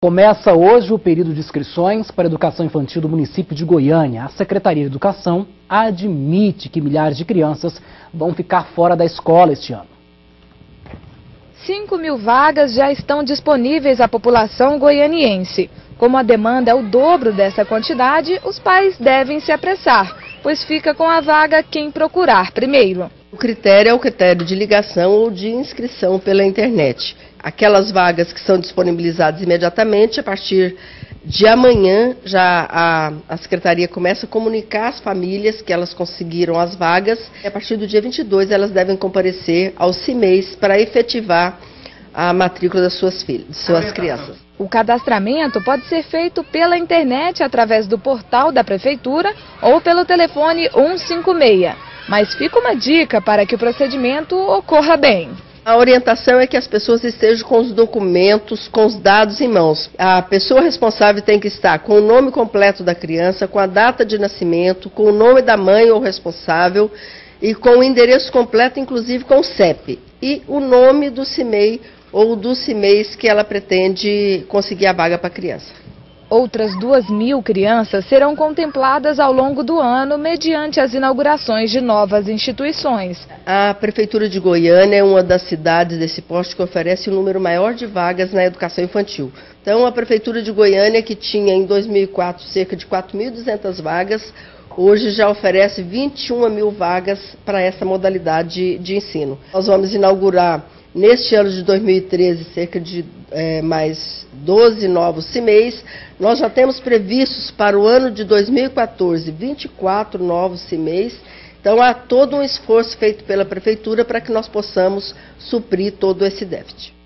Começa hoje o período de inscrições para a educação infantil do município de Goiânia. A Secretaria de Educação admite que milhares de crianças vão ficar fora da escola este ano. 5.000 vagas já estão disponíveis à população goianiense. Como a demanda é o dobro dessa quantidade, os pais devem se apressar, pois fica com a vaga quem procurar primeiro. O critério é o critério de ligação ou de inscrição pela internet. Aquelas vagas que são disponibilizadas imediatamente, a partir de amanhã, já a Secretaria começa a comunicar às famílias que elas conseguiram as vagas. E a partir do dia 22, elas devem comparecer aos CIMEIs para efetivar a matrícula das suas filhas, de suas crianças. O cadastramento pode ser feito pela internet através do portal da Prefeitura ou pelo telefone 156. Mas fica uma dica para que o procedimento ocorra bem. A orientação é que as pessoas estejam com os documentos, com os dados em mãos. A pessoa responsável tem que estar com o nome completo da criança, com a data de nascimento, com o nome da mãe ou responsável e com o endereço completo, inclusive com o CEP. E o nome do CIMEI ou dos CIMEIs que ela pretende conseguir a vaga para a criança. Outras 2.000 crianças serão contempladas ao longo do ano mediante as inaugurações de novas instituições. A Prefeitura de Goiânia é uma das cidades desse porte que oferece um número maior de vagas na educação infantil. Então, a Prefeitura de Goiânia, que tinha em 2004 cerca de 4.200 vagas, hoje já oferece 21.000 vagas para essa modalidade de ensino. Nós vamos inaugurar neste ano de 2013 cerca de mais 12 novos CIMEIs. Nós já temos previstos para o ano de 2014 24 novos CIMEIs. Então há todo um esforço feito pela Prefeitura para que nós possamos suprir todo esse déficit.